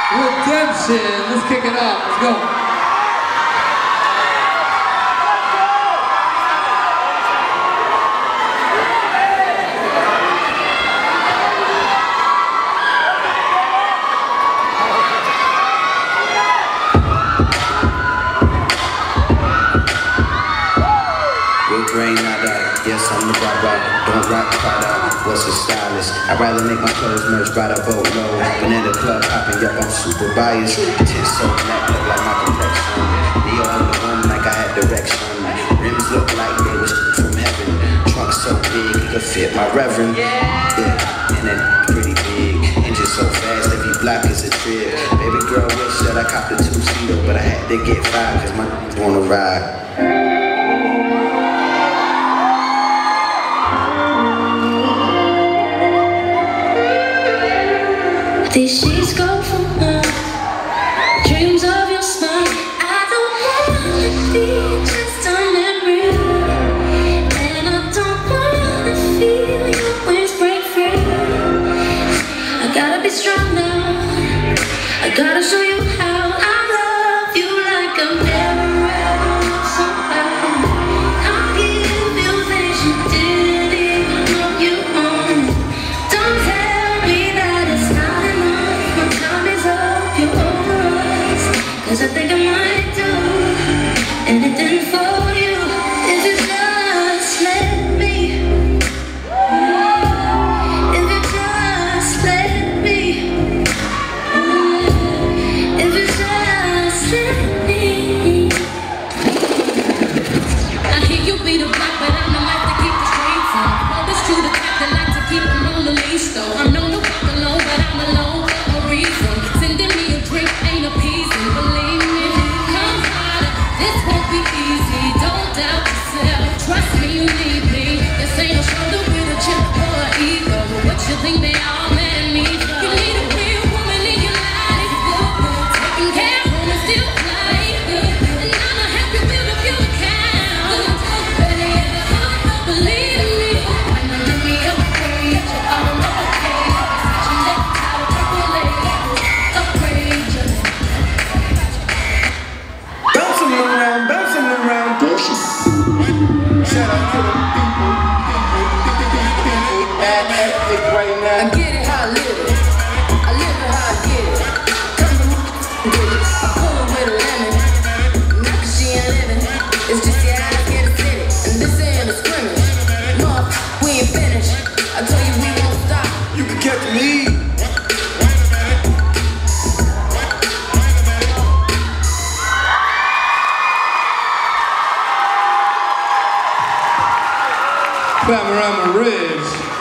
Redemption. Let's kick it off. Let's go. Yes, I'm the barber, don't rock Prada, what's a stylist? I'd rather make my clothes merch by the boatload. When in the club hopping, yup, I'm super biased. Tits so black, look like my complexion. Neo on the one like I had direction. Rims look like they was from heaven. Trunk so big, it could fit my reverend. Yeah, and then pretty big. Engine so fast, every block is a trip. Baby girl wish that I copped a two-seater, but I had to get 5 cause my wanna ride. These sheets go for more. Dreams of your smile. I don't wanna be just a memory, and I don't wanna feel your wings break free. I gotta be strong now. I gotta show you how I love you like a mirror somehow. I'll give you things you didn't even know you want. Don't tell me that it's not enough. My time is up, you're over us. Cause I think I might do anything for you. If you just let me, if you just let me, if you just let me. I hear you be the block, but I'm the life to keep the streets on. Always true to top, the like to keep them on the leash though. I'm known to walk alone, but I'm alone for a reason. Sending me a drink ain't appeasing, believe me. Come harder, this won't be easy. Don't doubt yourself, trust me, you need me. This ain't a shoulder with a chip or an ego. What you think they all man need? You need a real woman in your life, taking care of home and still fly. And I'ma help you build up your account. Better yet, believe me. When I let me upgrade you, I'm okay. Such a left out of purple label. Upgrade you. Bouncing around, bouncing around. Shout out to the people at Epic right now. I get it how I live it. I live it how I get it. Come to me, get it. I pull it with a lemon. Not cause she ain't living. It's just your eyes get acidic. And this ain't a scrimmage. No, we ain't finished. I tell you we won't stop. You can catch me. Panorama Ridge.